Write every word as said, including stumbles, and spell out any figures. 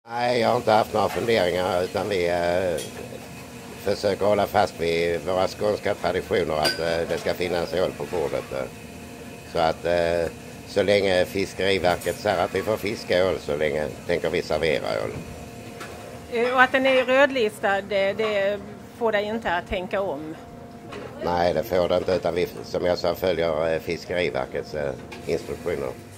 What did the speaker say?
Nej, jag har inte haft några funderingar utan vi eh, försöker hålla fast vid våra skånska traditioner att eh, det ska finnas öl på bordet. Eh. Så att eh, så länge Fiskeriverket säger att vi får fiska öl så länge tänker vi servera öl. Och att den är rödlistad, det, det får dig inte att tänka om? Nej, det får det inte utan vi, som jag sa, följer Fiskeriverkets eh, instruktioner.